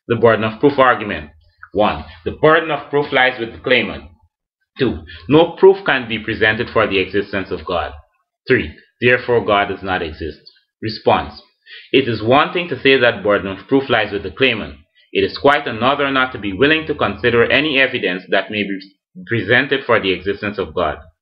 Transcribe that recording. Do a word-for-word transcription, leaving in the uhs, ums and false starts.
The burden of proof argument. one. The burden of proof lies with the claimant. two. No proof can be presented for the existence of God. three. Therefore, God does not exist. Response. It is one thing to say that burden of proof lies with the claimant. It is quite another not to be willing to consider any evidence that may be presented for the existence of God.